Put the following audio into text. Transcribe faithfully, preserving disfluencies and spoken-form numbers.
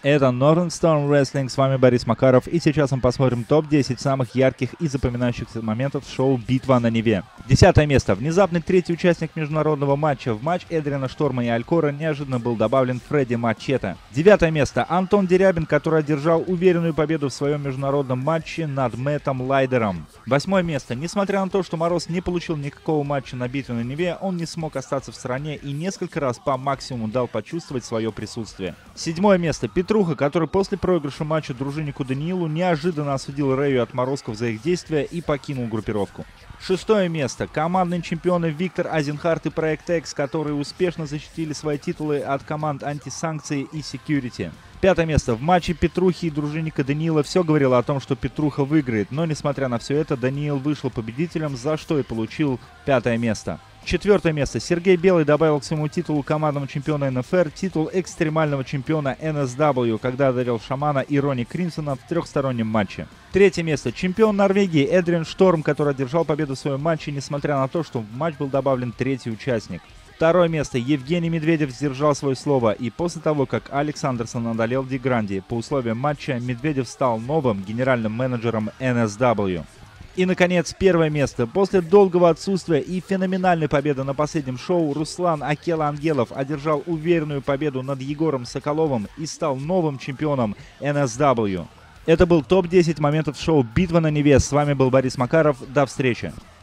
Это Northern Storm Wrestling, с вами Борис Макаров, и сейчас мы посмотрим топ десять самых ярких и запоминающихся моментов шоу «Битва на Неве». Десятое место. Внезапный третий участник международного матча. В матч Эдриана Шторма и Алькора неожиданно был добавлен Фредди Мачете. Девятое место. Антон Дерябин, который одержал уверенную победу в своем международном матче над Мэттом Лайдером. Восьмое место. Несмотря на то, что Мороз не получил никакого матча на Битве на Неве, он не смог остаться в стороне и несколько раз по максимуму дал почувствовать свое присутствие. Седьмое место. Петруха, который после проигрыша матча дружиннику Даниилу неожиданно осудил Рэю и отморозков за их действия и покинул группировку. Шестое место. Командные чемпионы Виктор Азенхарт и Проект X, которые успешно защитили свои титулы от команд Антисанкции и Security. Пятое место. В матче Петрухи и дружинника Даниила все говорило о том, что Петруха выиграет, но несмотря на все это, Даниил вышел победителем, за что и получил пятое место. Четвертое место. Сергей Белый добавил к своему титулу командного чемпиона эн эф эр титул экстремального чемпиона эн эс дабл ю, когда одолел Шамана и Ронни Кримсона в трехстороннем матче. Третье место. Чемпион Норвегии Эдриан Шторм, который одержал победу в своем матче, несмотря на то, что в матч был добавлен третий участник. Второе место. Евгений Медведев сдержал свое слово, и после того, как Алекс Андерсон одолел Ди Гранди, по условиям матча Медведев стал новым генеральным менеджером эн эс дабл ю. И, наконец, первое место. После долгого отсутствия и феноменальной победы на последнем шоу Руслан Акела Ангелов одержал уверенную победу над Егором Соколовым и стал новым чемпионом эн эс дабл ю. Это был топ десять моментов шоу «Битва на Неве». С вами был Борис Макаров. До встречи.